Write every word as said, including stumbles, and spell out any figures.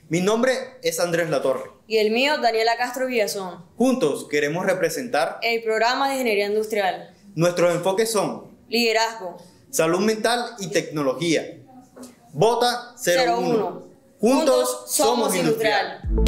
Mi nombre es Andrés Latorre. Y el mío, Daniela Castro Villazón. Juntos queremos representar el programa de Ingeniería Industrial. Nuestros enfoques son liderazgo, salud mental y tecnología. Vota cero uno. Juntos somos industrial.